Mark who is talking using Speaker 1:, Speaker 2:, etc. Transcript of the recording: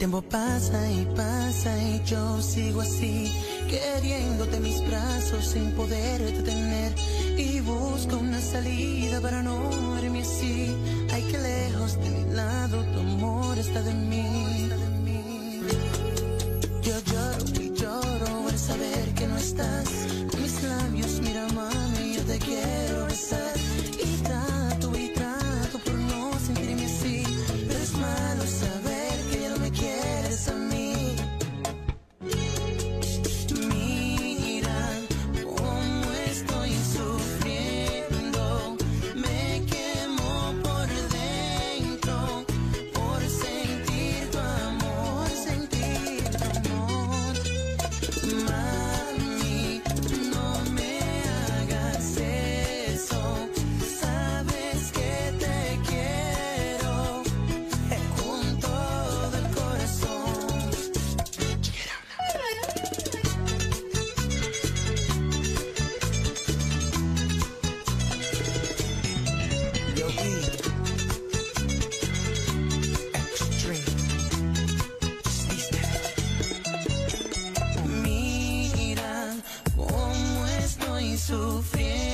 Speaker 1: tiempo pasa y yo sigo así, queriéndote en mis brazos sin poderte tener. Y busco una salida para no verme así. Ay, que lejos de mi lado tu amor está de mí. Yo lloro y lloro al saber que no estás. Con mis labios, mira mami, yo te quiero besar. Y trato por no sentirme así. Pero es malo saber que ya no me quieres a mí. Mira cómo estoy sufriendo. Me quemo por dentro por sentir tu amor, sentir tu amor. Mami, no me hagas eso. Sabes que te quiero con todo el corazón. Yo vi extreme. Mira cómo estoy sufriendo.